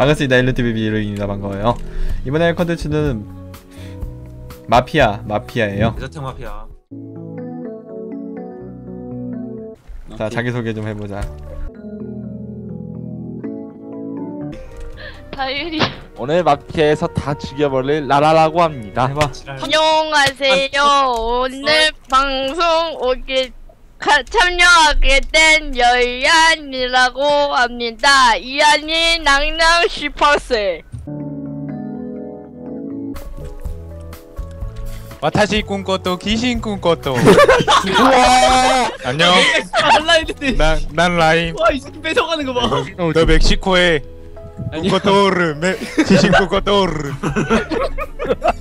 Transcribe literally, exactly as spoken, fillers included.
반갑습니다. 일루티비 비루입니다. 반가워요. 이번에 할 컨텐츠는 마피아, 마피아예요. 대저택 마피아. 자, 자기소개 좀 해보자. 다율이. 오늘 마피아에서 다 죽여버릴 라라라고 합니다. 해봐. 안녕하세요. 오늘 방송 오게 가, 참여하게 된 여이안이라고 합니다. 이안이 낭낭 십팔 세. 와타시 꿈꿔도 귀신 꿈꿔도. 안녕. 한라인인데. 난, 난 라임. 와, 이 새끼 뺏어가는 거 봐. 너 멕시코에 꿈꿔도르 메 귀신 꿈꿔도르.